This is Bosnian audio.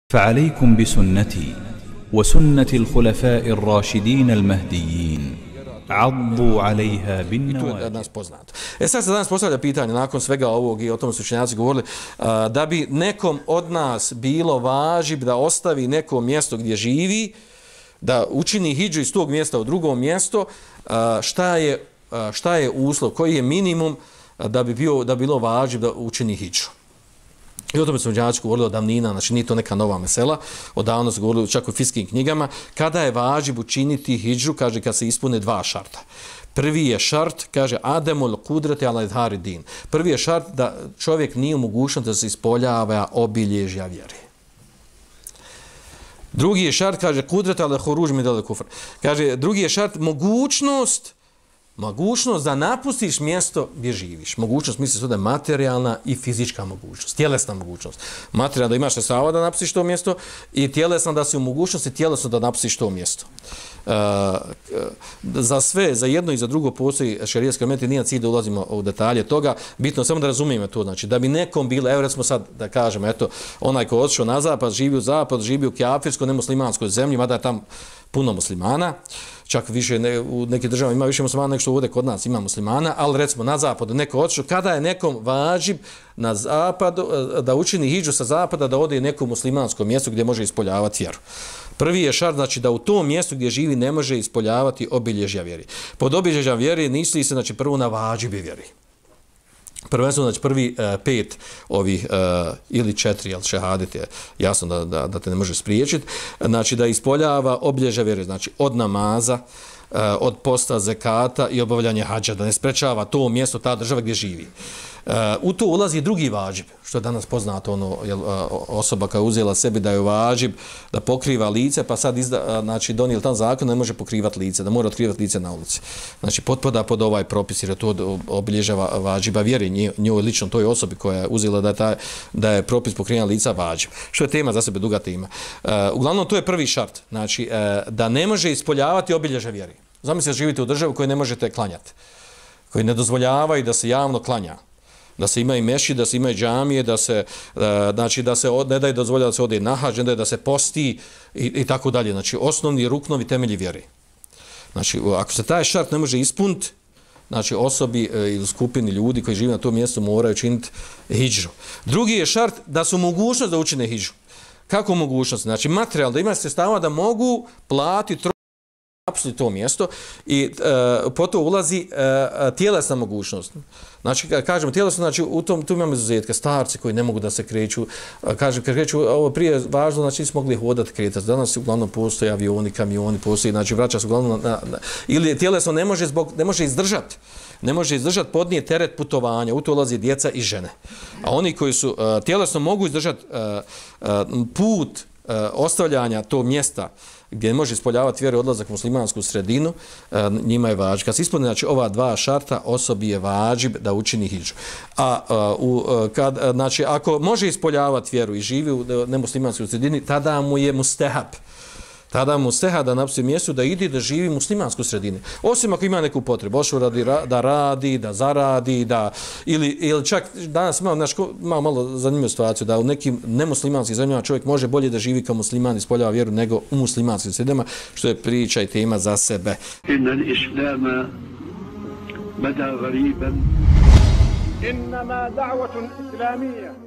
فعليكم بسنتي وسنة الخلفاء الراشدين المهديين عضوا عليها بالنواجذ. Sad se danas postavlja pitanje, nakon svega ovog i o tome su učenjaci govorili, da bi nekom od nas bilo važib da ostavi neko mjesto gdje živi, da učini hidžu iz tog mjesta u drugo mjesto, šta je uslov, koji je minimum da bi bilo važib da učini hidžu. I o tome su učenjaci govorili od davnina, znači nije to neka nova mesela, odavno su govorili čak u fikskim knjigama, kada je važib učiniti hidžu, kaže kad se ispune dva šarta. Prvi je šart, kaže ademul kudrati ala idhari din. Prvi je šart da čovjek nije u mogućnosti da se ispoljava obilježja vjere. Drugi je šart, kaže kudrati ala huruž midale kufr. Kaže drugi je šart mogućnost da napustiš mjesto gdje živiš. Mogućnost misli se da je materijalna i fizička mogućnost, tjelesna mogućnost. Materijalna da imaš sredstava da napustiš to mjesto i tjelesna da si u mogućnosti tjelesno da napustiš to mjesto. Za sve, za jedno i za drugo postoji šerijatski argumenti, nije cilj da ulazimo u detalje toga, bitno samo da razumijemo to, znači da bi nekom bilo, evo recimo sad da kažemo, eto, onaj ko je otišao na zapad, živi u zapad, živi u kafirskoj, nemuslimanskoj zemlji, mada je tam puno muslimana, čak više u nekim državama ima više muslimana nego što ovdje kod nas ima muslimana, ali recimo na zapadu neko otišao, kada je nekom važib na zapadu da učini hidžu sa zapada, da ode u neko muslimansko mjesto gdje može ispoljavati vjeru. Prvi je šart, znači da u tom mjestu gdje živi ne može ispoljavati obilježja vjeri. Pod obilježja vjeri misli se znači prvo na vađibe vjeri. Prvenstveno, znači prvi pet ovih ili četiri, jel šehadit je jasno da te ne može spriječiti, znači da ispoljava obilježja vjeri, znači od namaza, od posta, zekata i obavljanja hadža, da ne sprečava to mjesto, ta država gdje živi. U to ulazi drugi vađib, što je danas poznato, osoba koja je uzela sebi da je vađib, da pokriva lice, pa sad znači, donijeli tam zakon, ne može pokrivati lice, da mora otkrivati lice na ulici. Znači, potpada pod ovaj propis, jer to obilježava vađiba vjeri, njoj lično toj osobi koja je uzela da je propis pokrivanja lica vađib. Što je tema za sebe, duga tema. Uglavnom, to je prvi šart, znači, da ne može ispoljavati obilježja vjeri. Zamislite, živite u državi koju ne možete klanjati, koji ne dozvoljavaju da se javno klanja, da se ima i meši, da se ima i džamije, znači da se ne daje dozvoljava da se ode na hadž, ne daje da se posti i tako dalje. Znači osnovni ruknovi temelji vjere. Znači ako se taj šart ne može ispuniti, znači osobi ili skupini ljudi koji žive na tom mjestu moraju činiti hidžu. Drugi je šart da su mogućnost da učine hidžu. Kako mogućnost? Znači materijalno, da ima sredstava da mogu platiti apsolutno to mjesto i po to ulazi tjelesna mogućnost. Znači, kad kažemo tjelesno, znači tu imamo izuzetke, starci koji ne mogu da se kreću, kažem, kad kreću, ovo prije važno, znači nismo mogli hodati, kretati. Danas uglavnom postoje avioni, kamioni, postoji, znači vraća se uglavnom ili tjelesno ne može izdržati. Ne može izdržati podnije teret putovanja, u to ulazi djeca i žene. A oni koji su tjelesno mogu izdržati put ostavljanja tog mjesta gdje može ispoljavati vjeru odlazak u muslimansku sredinu, njima je vađib. Kad se ispune znači, ova dva šarta, osobi je vađib da učini hidžu. Znači, ako može ispoljavati vjeru i živi u nemuslimanskoj sredini, tada mu je mustehab. Tada mu stehab da napusti mjesto da ide da živi u muslimanskoj sredini. Osim ako ima neku potrebu, ošao da radi, da zaradi, ili čak danas imamo malo zanimljivu situaciju da u nekim nemuslimanskim zemljama čovjek može bolje da živi kao musliman i ispoljava vjeru nego u muslimanskim sredinama, što je priča i tema za sebe. Innal islama bada gariban innama da'watun islamiyya